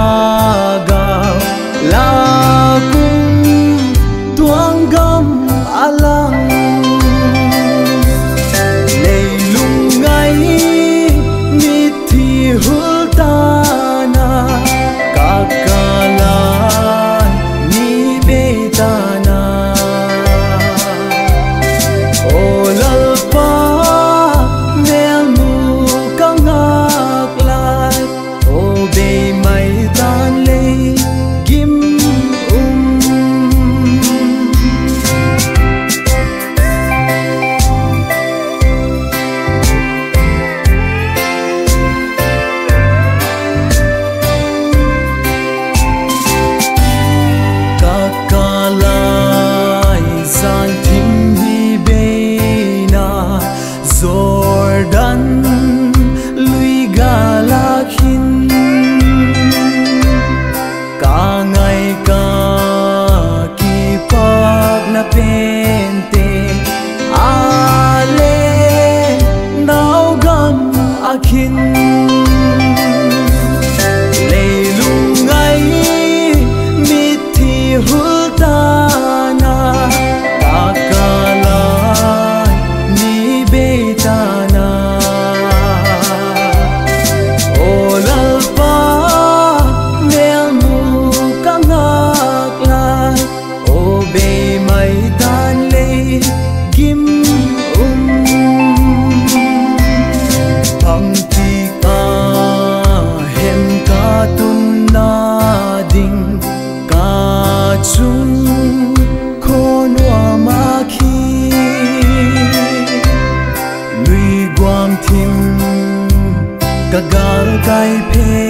gạo là cung tuang gam alang lei lung ngai mi thi hultana kakalan ni betana olalpa mel mu kangak lai o be mai tan le kim kakalai zan tim hi be na Jordan lui galakhin ka ngai ka ki pak na pente ale nau gam akhin leilung ngai mit thi hultana kakalai ni betana olalpa mel mu kangak lai o be mai tan le gim phang ti ka hem ka tun na ding ka chung khon wa ma khi lui guam thim ka gal kai phe